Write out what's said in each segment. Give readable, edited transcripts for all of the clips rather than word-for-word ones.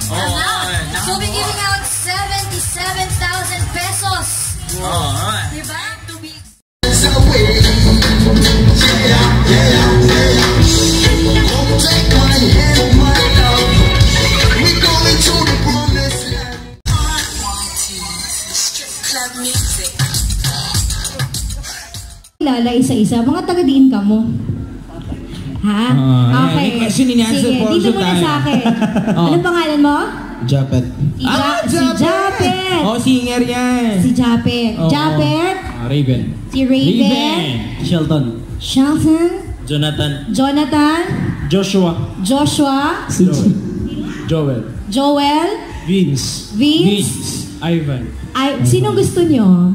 So we're giving out 77,000 pesos. Alright. Diba? To be... Lala isa-isa, mga taga-diin ka mo. Ha? Okay. Sige, dito muna sa akin. Anong pangalan mo? Japet. Si Japet! Oh, singer yan. Si Japet. Japet? Raven. Si Raven. Shelton. Shelton. Jonathan. Joshua. Joel. Vince. Ivan. Sino gusto nyo?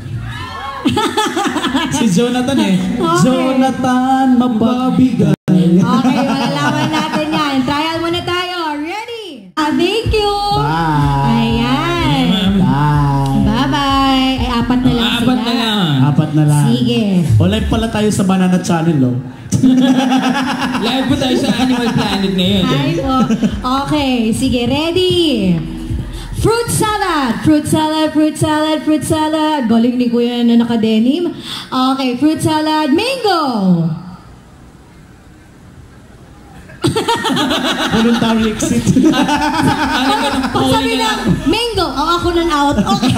Si Jonathan eh. Okay. Jonathan, mababigay. Okay, malalaman natin yan. Trial muna tayo. Ready? Thank you. Bye. Ayan. Bye-bye. Ay, apat na lang sila. Apat na lang. Sige. O, live pala tayo sa Banana Channel, oh. Live po tayo sa Animal Planet ngayon. Ay, okay. Sige, ready? Fruit salad. Galing ni Kuya na naka-denim. Okay, fruit salad. Mango. Voluntary exit. Pag sabi na, mango. Ako nang out. Okay.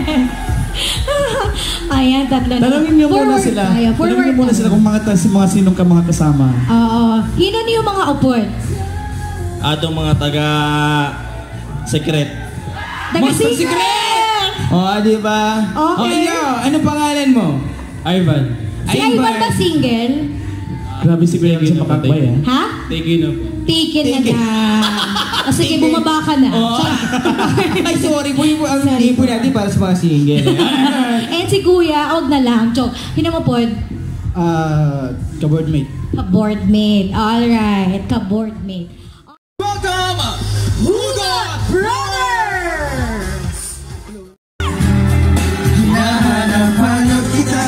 Ayan, tatlo na. Tanungin niyo muna sila. Tanungin niyo muna sila kung mga sinong ka mga kasama. Oo. Hino niyo mga uport? Atong mga taga-secret. Taga-secret! Diba? Okay. Anong pangalan mo? Ivan. Si Ivan ba single? Grabe si Kuya sa pakakbay, eh. Ha? Taken na na. Sige, bumaba ka na. Ay, sorry po. Ang ipo natin para sa mga single. And si Kuya, og na lang. Chok, hinamapod? Ka-boardmate. Ka-boardmate. Alright, ka-boardmate. Welcome, Hugot Brothers! Hinahanap kita.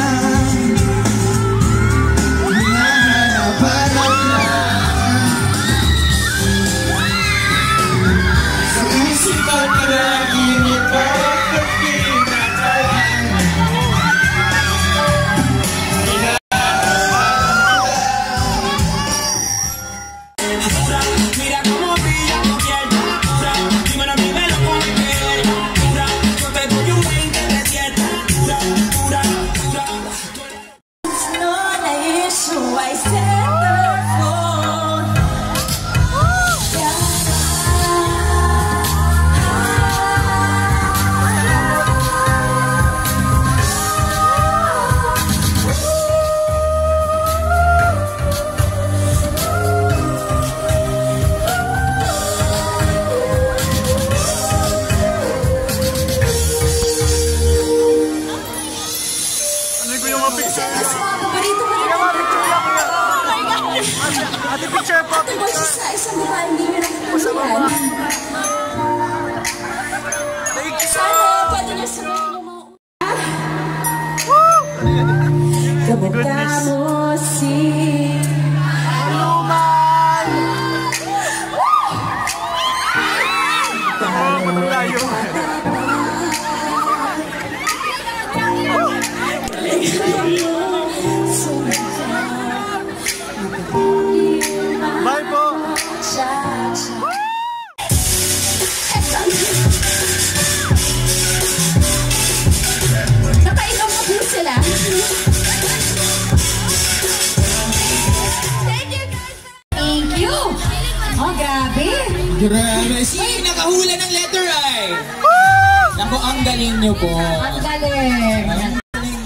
Grabe. Si nakahula ng letter I. Naku, ang galing nyo po. Ang galing.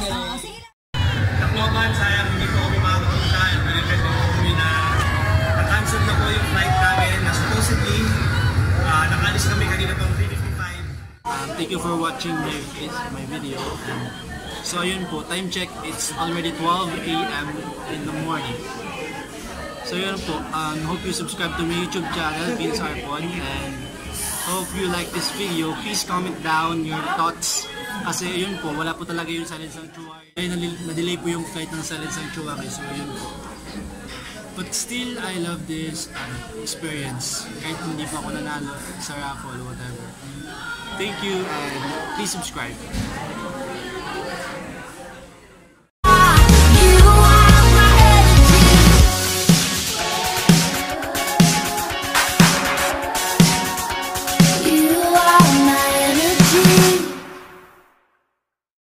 Tacloban, sayang hindi ko kami makapunta. Benefit ko kami na na-cancel na po yung flight namin na supposedly nakalis kami kanina pang 3:55. Thank you for watching my video. So ayun po, time check, it's already 12 AM in the morning. So yun po, hope you subscribe to my YouTube channel, Vince Arpon, and hope you like this video. Please comment down your thoughts. Kasi yun po, wala po talaga yung Silent Sanctuary. Na-delay po yung flight ng Silent Sanctuary, so yun po. But still, I love this experience. Kahit hindi pa ako nanalo sa raffle, whatever. Thank you and please subscribe.